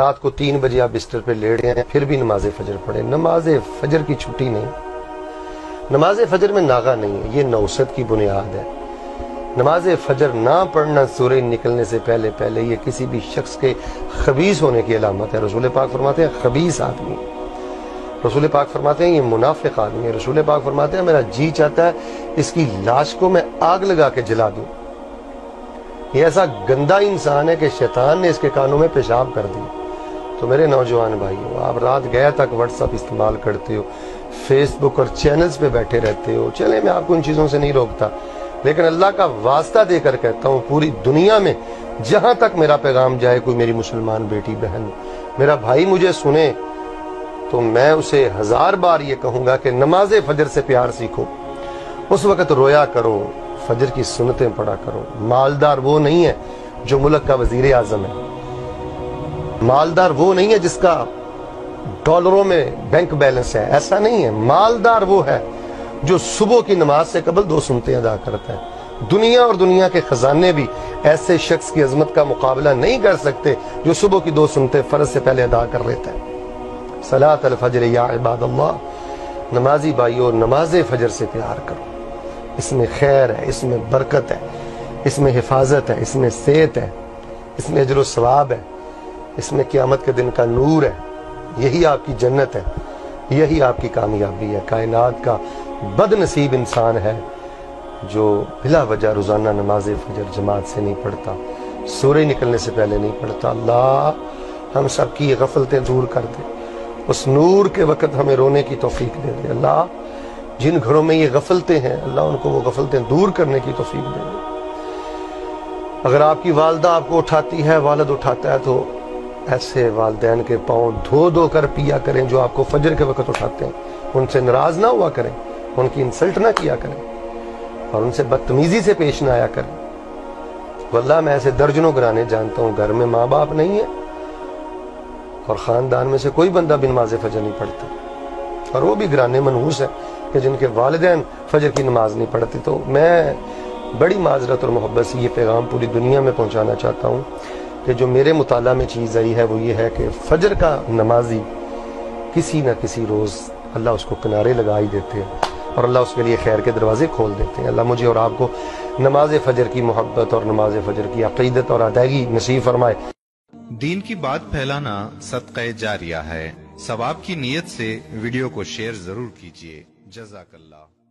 رات کو 3 بجے آپ بستر پہ لیٹ گئے ہیں پھر بھی نماز فجر پڑھیں. نماز فجر کی چھٹی نہیں, نماز فجر میں ناغہ نہیں ہے, یہ نوست کی بنیاد ہے. نماز فجر نہ پڑھنا سورج نکلنے سے پہلے یہ کسی بھی شخص کے خبیث ہونے کی علامت ہے. رسول پاک فرماتے ہیں خبیث آدمی, رسول پاک فرماتے ہیں یہ منافق آدمی ہے. رسول پاک فرماتے ہیں میرا جی چاہتا ہے اس کی لاش کو میں آگ لگا کے جلا دوں. یہ ایسا گندا انسان ہے کہ شیطان نے اس کے کانوں میں پیشاب کر دی. تو میرے نوجوان بھائیو, آپ رات گیا تک واٹس ایپ استعمال کرتے ہو, فیس بک اور چینلز پہ بیٹھے رہتے ہو. چلے میں آپ کو ان چیزوں سے نہیں روکتا, لیکن اللہ کا واسطہ دے کر کہتا ہوں پوری دنیا میں جہاں تک میرا پیغام جائے, کوئی میری مسلمان بیٹی بہن میرا بھائی مجھے سنے تو میں اسے 1000 بار یہ کہوں گا کہ نماز فجر سے پیار سیکھو. اس وقت رویا کرو, فجر کی سنتیں پڑھا کرو. مالدار وہ نہیں ہے جو ملک کا وزیر اعظم ہے, مالدار وہ نہیں ہے جس کا ڈالروں میں بینک بیلنس ہے, ایسا نہیں ہے. مالدار وہ ہے جو صبح کی نماز سے قبل 2 سنتیں ادا کرتا ہے. دنیا اور دنیا کے خزانے بھی ایسے شخص کی عظمت کا مقابلہ نہیں کر سکتے جو صبح کی 2 سنتیں فرض سے پہلے ادا کر لیتا ہے. صلاۃ الفجر یا عباد اللہ, نمازی بھائیو نماز فجر سے پیار کرو. اس میں خیر ہے, اس میں برکت ہے, اس میں حفاظت ہے, اس میں صحت ہے, اس میں اجر و ثواب ہے, اس میں قیامت کے دن کا نور ہے. یہی آپ کی جنت ہے, یہی آپ کی کامیابی ہے. کائنات کا بد نصیب انسان ہے جو بلا وجہ روزانہ نماز فجر جماعت سے نہیں پڑھتا, سورج نکلنے سے پہلے نہیں پڑھتا. اللہ ہم سب کی یہ غفلتیں دور کر دے, اس نور کے وقت ہمیں رونے کی توفیق دے دے. اللہ جن گھروں میں یہ غفلتیں ہیں اللہ ان کو وہ غفلتیں دور کرنے کی توفیق دے دے. اگر آپ کی والدہ آپ کو اٹھاتی ہے, والد اٹھاتا ہے, تو ایسے والدین کے پاؤں دھو کر پیا کریں جو آپ کو فجر کے وقت اٹھاتے ہیں. ان سے ناراض نہ ہوا کریں, ان کی انسلٹ نہ کیا کریں, اور ان سے بدتمیزی سے پیش نہ آیا کریں. واللہ میں ایسے درجنوں گھرانے جانتا ہوں گھر میں ماں باپ نہیں ہے اور خاندان میں سے کوئی بندہ بھی نماز فجر نہیں پڑھتا, اور وہ بھی گھرانے منحوس ہیں کہ جن کے والدین فجر کی نماز نہیں پڑھتے. تو میں بڑی معذرت اور محبت سے یہ پیغام پوری دنیا میں پہنچانا چاہتا ہوں کہ جو میرے مطالعہ میں چیز آئی ہے وہ یہ ہے کہ فجر کا نمازی کسی نہ کسی روز اللہ اس کو کنارے لگا ہی دیتے ہیں اور اللہ اس کے لیے خیر کے دروازے کھول دیتے ہیں. اللہ مجھے اور آپ کو نماز فجر کی محبت اور نماز فجر کی عقیدت اور ادائیگی نصیب فرمائے. دین کی بات پھیلانا صدقہ جاریہ ہے. ثواب کی نیت سے ویڈیو کو شیئر ضرور کیجیے. جزاک اللہ.